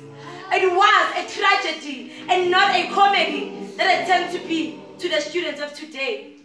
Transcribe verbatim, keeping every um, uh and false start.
It was a tragedy and not a comedy that it turned to be to the students of today.